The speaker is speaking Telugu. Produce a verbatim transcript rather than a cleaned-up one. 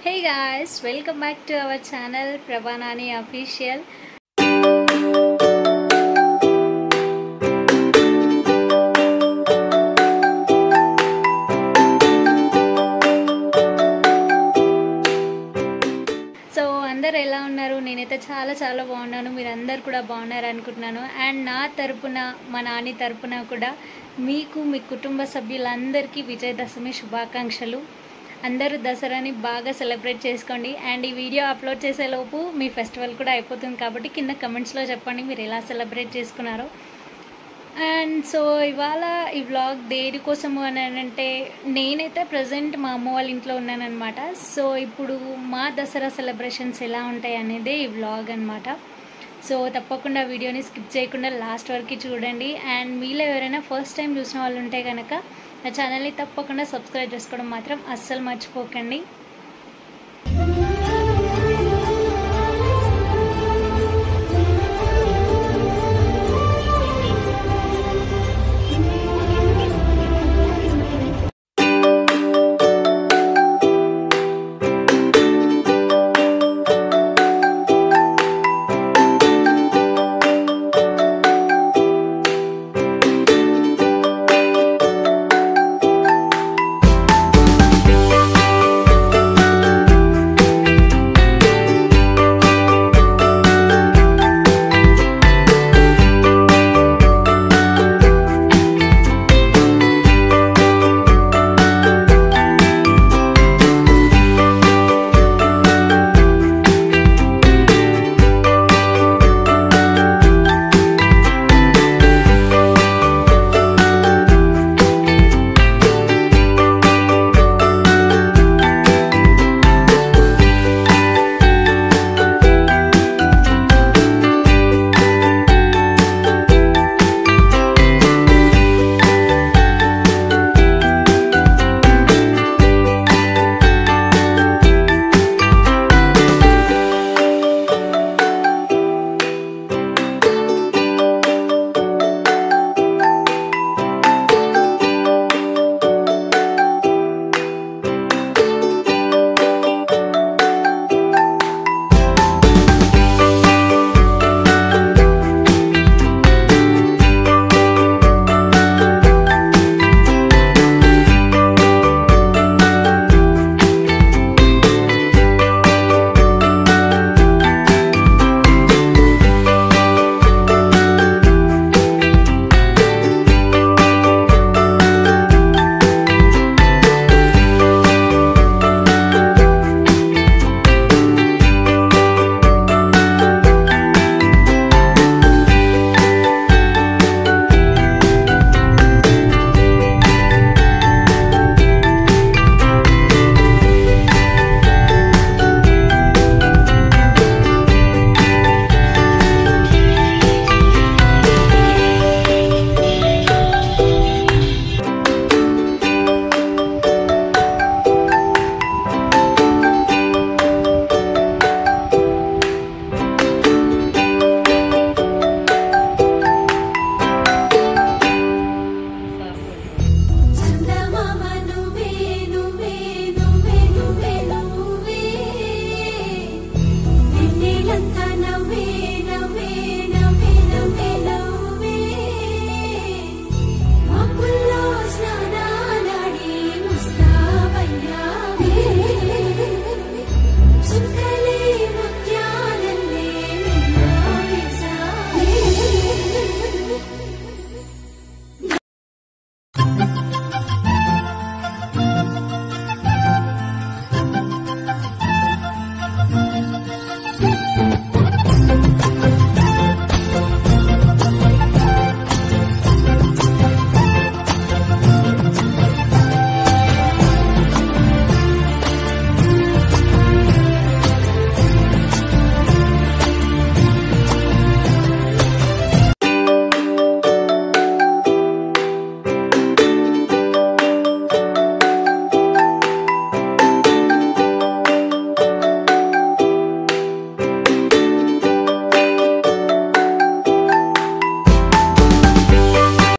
Hey guys, welcome back to our channel Prabhanani Official. So అందరూ ఎలా ఉన్నారు? నేనైతే చాలా చాలా బాగున్నాను. మీరందరూ కూడా బాగున్నారు అనుకుంటున్నాను. అండ్ నా తరపున మా నాని తరపున కూడా మీకు మీ కుటుంబ సభ్యులందరికీ విజయదశమి శుభాకాంక్షలు. అందరూ దసరాని బాగా సెలబ్రేట్ చేసుకోండి. అండ్ ఈ వీడియో అప్లోడ్ చేసేలోపు మీ ఫెస్టివల్ కూడా అయిపోతుంది కాబట్టి కింద కమెంట్స్లో చెప్పండి మీరు ఎలా సెలబ్రేట్ చేసుకున్నారో. అండ్ సో ఇవాళ ఈ వ్లాగ్ దేనికోసము అని అంటే నేనైతే ప్రజెంట్ మా అమ్మ వాళ్ళ ఇంట్లో ఉన్నానన్నమాట. సో ఇప్పుడు మా దసరా సెలబ్రేషన్స్ ఎలా ఉంటాయి అనేదే ఈ వ్లాగ్ అనమాట. సో తప్పకుండా వీడియోని స్కిప్ చేయకుండా లాస్ట్ వరకు చూడండి. అండ్ మీలో ఎవరైనా ఫస్ట్ టైం చూసిన వాళ్ళు ఉంటే కనుక నా ఛానల్ని తప్పకుండా సబ్స్క్రైబ్ చేసుకోవడం మాత్రం అస్సలు మర్చిపోకండి.